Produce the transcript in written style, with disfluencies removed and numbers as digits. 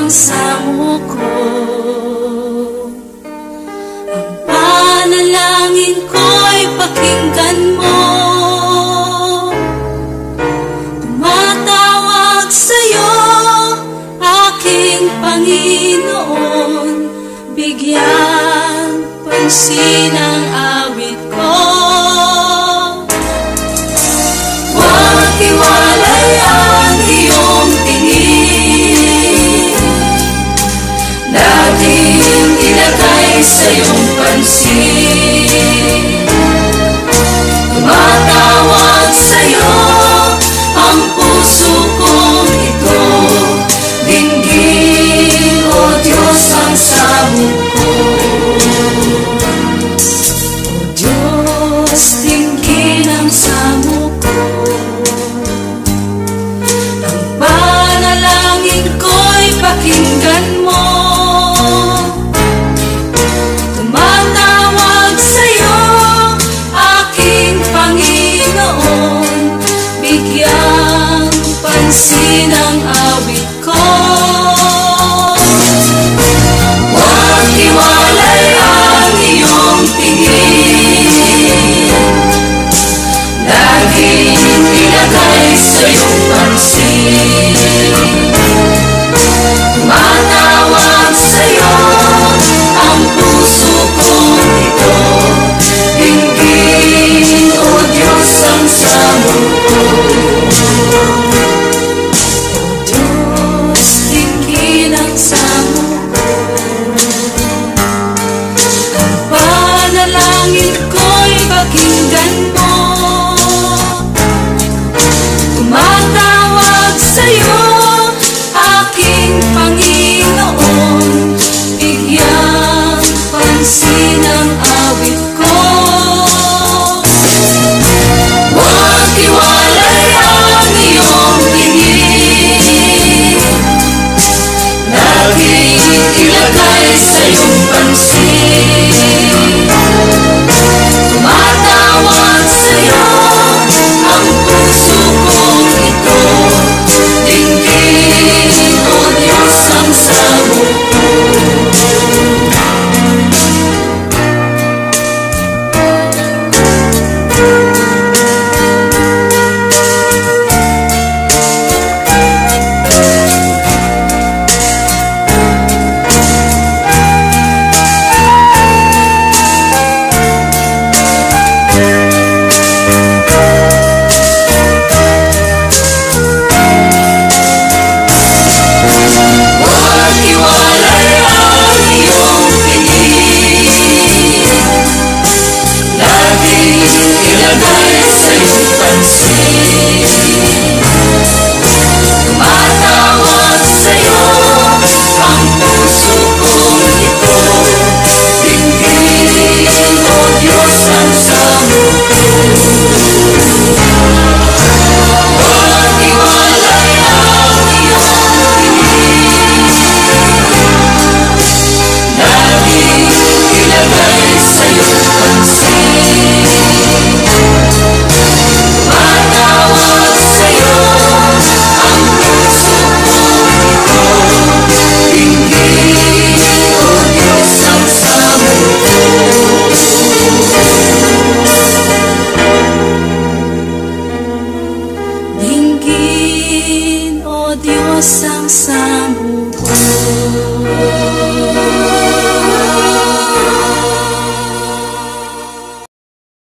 samo ko. Ang panalangin ko'y pakinggan mo. Tumatawag sa'yo, aking Panginoon. Bigyan pansin ang awit ko. Huwag iwalay ang iyong tingin, laging ilagay sa iyong pansin. Tumatawag sa'yo ang puso kong ito. Dinggin, O Diyos, ang samo ko. O Diyos, dinggin ang samo ko. Ang panalangin ko'y pakinggan mo. Tumatawag sa'yo, aking Panginoon. Bigyang pansin ang awit ko. Huwag iwalay ang iyong tingin, laging ilagay sa iyong pansin. Tumatawag sa'yo ang puso kong ito. Dinggin, O Diyos, ang samo ko. O Diyos, dinggin ang samo ko. Ang panalangin ko'y pakinggan mo. Tumatawag sa'yo, aking Panginoon. Bigyang pansin ang awit ko. Huwag iwalay ang iyong tingin, laging ilagay sa iyong pansin. Tumatawag sa'yo ang puso kong ito. Dinggin, O Diyos, ang samo ko. Huwag iwalay ang iyong tingin, laging ilagay sa iyong pansin. Tumatawag sa'yo ang puso kong ito. Dinggin, O Diyos, ang samo ko. Huwag iwalay ang iyong tingin, laging ilagay sa iyong pansin. Tumatawag sa'yo ang puso kong ito. Dinggin, O Diyos, ang samo ko. Dinggin, O Diyos, ang samo ko.